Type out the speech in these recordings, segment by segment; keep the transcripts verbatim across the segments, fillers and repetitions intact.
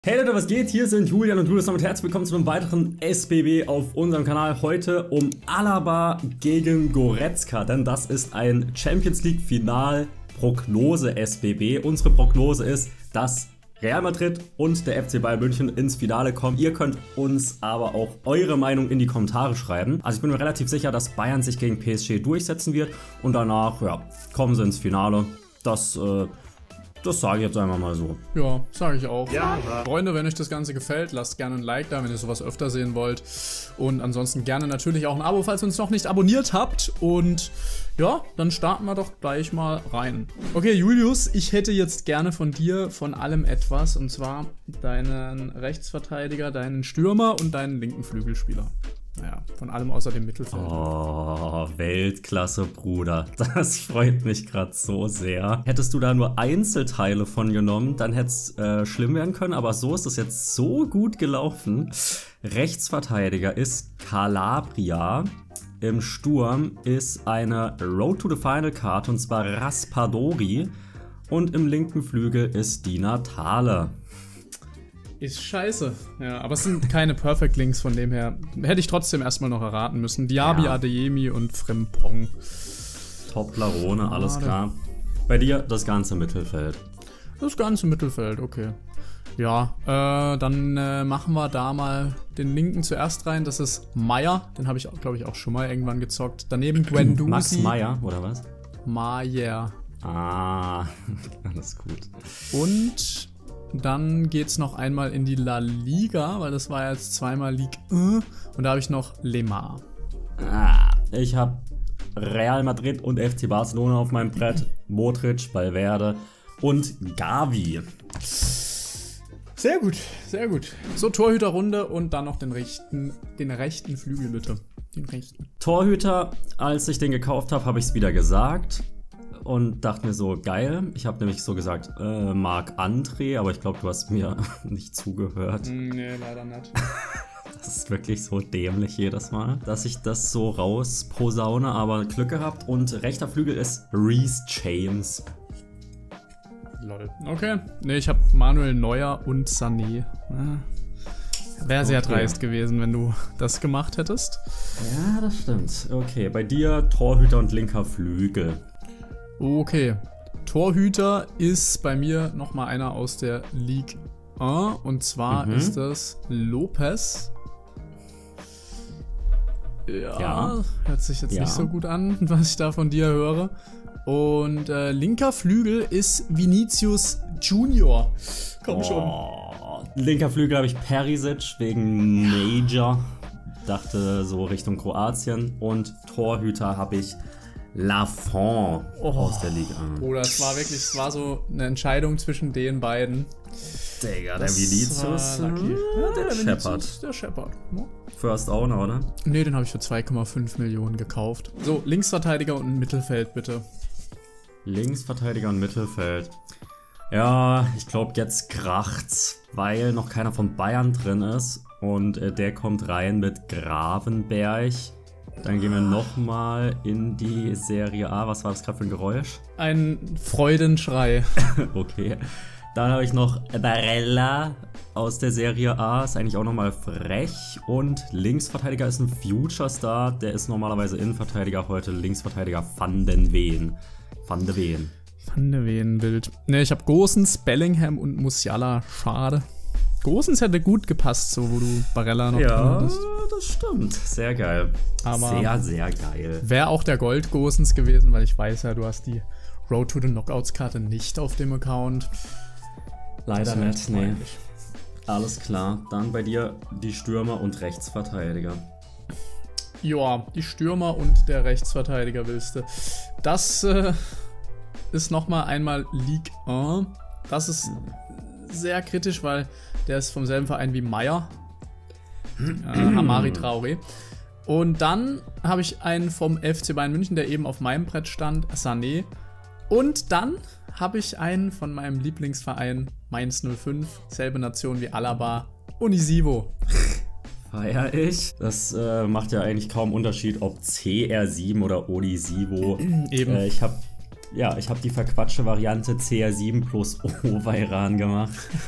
Hey Leute, was geht? Hier sind Julian und Julius und herzlich willkommen zu einem weiteren S B B auf unserem Kanal. Heute um Alaba gegen Goretzka, denn das ist ein Champions League Final Prognose S B B. Unsere Prognose ist, dass Real Madrid und der F C Bayern München ins Finale kommen. Ihr könnt uns aber auch eure Meinung in die Kommentare schreiben. Also ich bin mir relativ sicher, dass Bayern sich gegen P S G durchsetzen wird und danach, ja, kommen sie ins Finale. Das, äh, Das sage ich jetzt einfach mal so. Ja, sage ich auch. Ja. Freunde, wenn euch das Ganze gefällt, lasst gerne ein Like da, wenn ihr sowas öfter sehen wollt. Und ansonsten gerne natürlich auch ein Abo, falls ihr uns noch nicht abonniert habt. Und ja, dann starten wir doch gleich mal rein. Okay, Julius, ich hätte jetzt gerne von dir von allem etwas. Und zwar deinen Rechtsverteidiger, deinen Stürmer und deinen linken Flügelspieler. Naja, von allem außer dem Mittelfeld. Oh, Weltklasse, Bruder. Das freut mich gerade so sehr. Hättest du da nur Einzelteile von genommen, dann hätte es äh, schlimm werden können. Aber so ist es jetzt so gut gelaufen. Rechtsverteidiger ist Calabria. Im Sturm ist eine Road to the Final Card, und zwar Raspadori. Und im linken Flügel ist Di Natale. Ist scheiße. Ja, aber es sind keine Perfect Links, von dem her hätte ich trotzdem erstmal noch erraten müssen. Diaby, Ja. Adeyemi und Frimpong. Top-Larone, alles klar. Bei dir das ganze Mittelfeld. Das ganze Mittelfeld, okay. Ja, äh, dann äh, machen wir da mal den linken zuerst rein. Das ist Meier. Den habe ich, glaube ich, auch schon mal irgendwann gezockt. Daneben Guendouzi. Max Meyer, oder was? Meier. Ah, alles gut. Und dann geht's noch einmal in die La Liga, weil das war jetzt zweimal Ligue eins. Und da habe ich noch Lemar. Ah, ich habe Real Madrid und F C Barcelona auf meinem Brett. Modric, Valverde und Gavi. Sehr gut, sehr gut. So, Torhüterrunde und dann noch den rechten, den rechten Flügel bitte. Den rechten. Torhüter, als ich den gekauft habe, habe ich es wieder gesagt. Und dachte mir so, geil. Ich habe nämlich so gesagt, äh, Marc-André, aber ich glaube, du hast mir nicht zugehört. Nee, leider nicht. Das ist wirklich so dämlich jedes Mal, dass ich das so rausposaune, aber Glück gehabt. Und rechter Flügel ist Reece James. Lol. Okay. Nee, ich habe Manuel Neuer und Sané. Ah. Wäre sehr Okay. dreist gewesen, wenn du das gemacht hättest. Ja, das stimmt. Okay, bei dir Torhüter und linker Flügel. Okay. Torhüter ist bei mir nochmal einer aus der Ligue eins. Und zwar Mhm. ist das Lopez. Ja, Ja. hört sich jetzt Ja. nicht so gut an, was ich da von dir höre. Und äh, linker Flügel ist Vinicius Junior. Komm schon. Oh, linker Flügel habe ich Perisic wegen Major. Dachte so Richtung Kroatien. Und Torhüter habe ich Lafont aus der Liga. Bruder, es war wirklich, es war so eine Entscheidung zwischen den beiden. Digga, der Das Vinicius. war lucky. Ja, der, der Shepard. Vinicius, der Shepard. Ja. First Owner, oder? Nee, den habe ich für zwei Komma fünf Millionen gekauft. So, Linksverteidiger und Mittelfeld bitte. Linksverteidiger und Mittelfeld. Ja, ich glaube, jetzt kracht's, weil noch keiner von Bayern drin ist. Und äh, der kommt rein mit Gravenberg. Dann gehen wir nochmal in die Serie A. Was war das gerade für ein Geräusch? Ein Freudenschrei. Okay. Dann habe ich noch Barella aus der Serie A. Ist eigentlich auch nochmal frech. Und Linksverteidiger ist ein Future-Star. Der ist normalerweise Innenverteidiger, heute Linksverteidiger Van den Veen. Van de Veen. Van de Ven-Bild. Ne, ich habe Gosens, Bellingham und Musiala. Schade. Gosens hätte gut gepasst, so wo du Barella noch drin Ja, hattest. das stimmt. Sehr geil. Aber sehr, sehr geil. wäre auch der Gold Gosens gewesen, weil ich weiß ja, du hast die Road to the Knockouts-Karte nicht auf dem Account. Leider Das nicht, ist nee. peinlich. Alles klar. Dann bei dir die Stürmer und Rechtsverteidiger. Ja, die Stürmer und der Rechtsverteidiger willst du. Das äh, ist nochmal einmal Ligue eins. Das ist sehr kritisch, weil der ist vom selben Verein wie Meier. äh, Amari Traoré. Und dann habe ich einen vom F C Bayern München, der eben auf meinem Brett stand, Sané. Und dann habe ich einen von meinem Lieblingsverein, Mainz null fünf, selbe Nation wie Alaba, Unisivo. Feier ich. Das äh, macht ja eigentlich kaum Unterschied, ob C R sieben oder Unisivo. Eben. Äh, ich habe ja, ich habe die verquatschte Variante C R sieben plus Oveyran gemacht.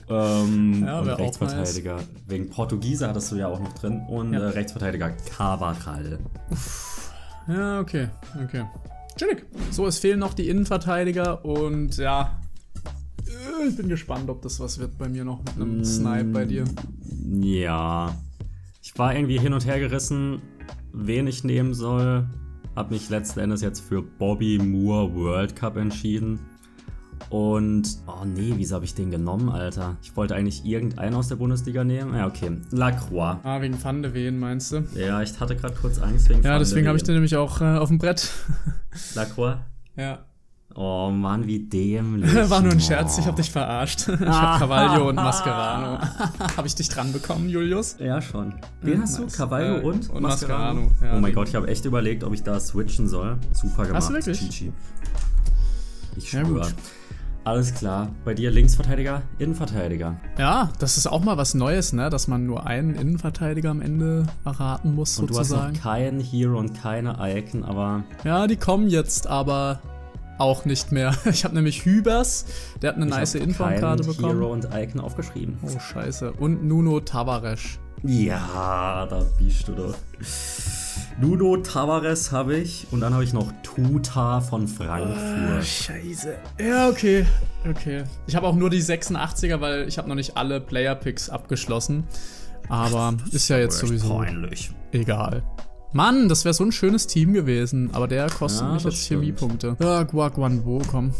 Ähm, Ja, und wär auch Rechtsverteidiger. Wegen Portugiese hattest du ja auch noch drin. Und Ja. äh, Rechtsverteidiger Carvajal. Ja, okay, okay. Chillig. So, es fehlen noch die Innenverteidiger und ja, äh, ich bin gespannt, ob das was wird bei mir noch mit einem Mm. Snipe bei dir. Ja. Ich war irgendwie hin und her gerissen, wen ich nehmen soll. Hab mich letzten Endes jetzt für Bobby Moore World Cup entschieden. Und, oh nee, wieso habe ich den genommen, Alter? Ich wollte eigentlich irgendeinen aus der Bundesliga nehmen. Ja, okay. Lacroix. Ah, wegen Van de Ven, meinst du? Ja, ich hatte gerade kurz Angst wegen Ja, Van deswegen de habe ich Ven. den nämlich auch äh, auf dem Brett. Lacroix? Ja. Oh Mann, wie dämlich. War nur ein Scherz, Oh. ich hab dich verarscht. Ich Ah. hab Carvalho und Mascherano. Hab ich dich dran bekommen, Julius? Ja, schon. Wen hast nice. du? Cavallo Äh, und, und Mascherano? Mascherano, ja. Oh mein Gott, ich habe echt überlegt, ob ich da switchen soll. Super gemacht, Hast du wirklich? Chichi. Ich Ja, schwöre. gut. Alles klar. Bei dir Linksverteidiger, Innenverteidiger. Ja, das ist auch mal was Neues, ne? Dass man nur einen Innenverteidiger am Ende erraten muss, Und du hast sozusagen. noch keinen Hero und keine Icon, aber Ja, die kommen jetzt aber auch nicht mehr. Ich habe nämlich Hübers, der hat eine ich nice habe Informkarte keinen bekommen. Hero und Icon aufgeschrieben. Oh, scheiße. Und Nuno Tavares. Ja, da bist du doch. Nuno Tavares habe ich und dann habe ich noch Tuta von Frankfurt. Scheiße. Ja, okay. Okay. Ich habe auch nur die sechsundachtziger, weil ich habe noch nicht alle Player-Picks abgeschlossen. Aber ist ja jetzt Echt sowieso peinlich. egal. Mann, das wäre so ein schönes Team gewesen. Aber der kostet Ja, mich das jetzt stimmt. Chemiepunkte. Ja, Guaguanbo, komm.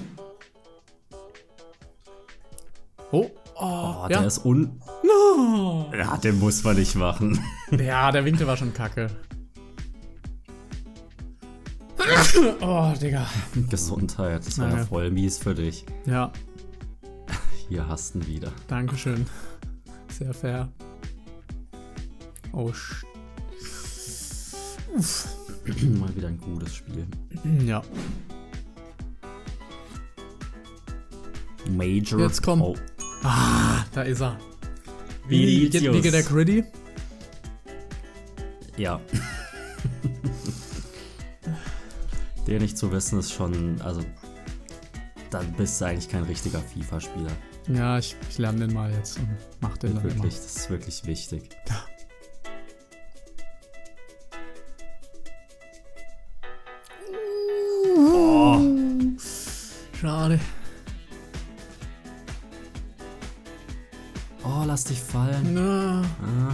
Oh, oh, Oh, ja. der ist un... No. Ja, den muss man nicht machen. Ja, der Winkel war schon kacke. Oh, Digga. Gesundheit, das war Naja. ja voll mies für dich. Ja, Hier hast du ihn wieder. dankeschön. Sehr fair. Oh, sch Uff. Mal wieder ein gutes Spiel. Ja. Major. Jetzt komm. Oh. Ah, da ist er. Wie, wie, geht, wie geht der Gritty? Ja. Den nicht zu wissen ist schon, also dann bist du eigentlich kein richtiger FIFA-Spieler. Ja, ich, ich lerne den mal jetzt und mach den dann Wirklich, das ist wirklich wichtig. Oh, immer. Schade. oh, lass dich fallen. Na. Ah.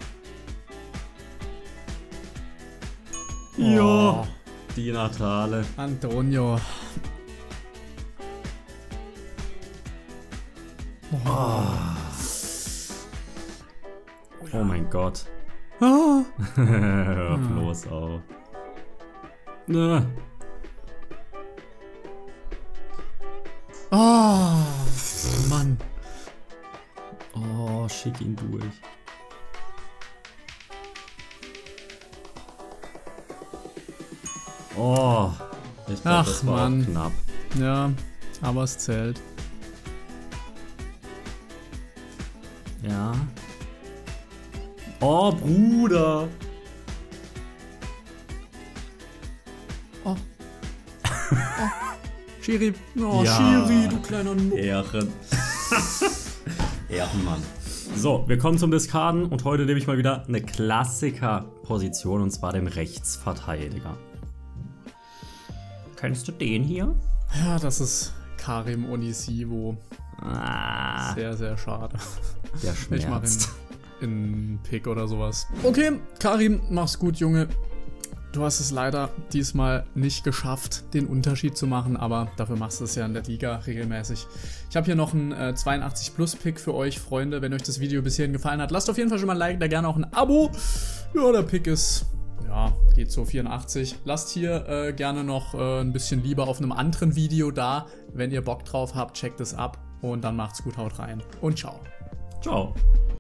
Ja. Oh, die Natale. Antonio. Oh mein Gott. Ah. Hör bloß auf. Na. Ah. Mann. Oh, schick ihn durch. Oh, ich glaube, Ach, das war Mann. auch knapp. Ja, aber es zählt. Ja. Oh, Bruder. Oh. oh. Schiri. Oh, Ja. Schiri, du kleiner Nu. Ehren. Ehrenmann. So, wir kommen zum Diskarden und heute nehme ich mal wieder eine Klassiker-Position und zwar den Rechtsverteidiger. Kennst du den hier? Ja, das ist Karim Onisivo. Ah, Sehr, sehr schade. der Ich mach schmerzt. ihn in Pick oder sowas. Okay, Karim, mach's gut, Junge. Du hast es leider diesmal nicht geschafft, den Unterschied zu machen, aber dafür machst du es ja in der Liga regelmäßig. Ich habe hier noch einen äh, zweiundachtzig Plus Pick für euch, Freunde. Wenn euch das Video bis hierhin gefallen hat, lasst auf jeden Fall schon mal ein Like, da gerne auch ein Abo. Ja, der Pick ist, ja, geht so vierundachtzig. Lasst hier äh, gerne noch äh, ein bisschen lieber auf einem anderen Video da. Wenn ihr Bock drauf habt, checkt es ab und dann macht's gut, haut rein und ciao. Ciao.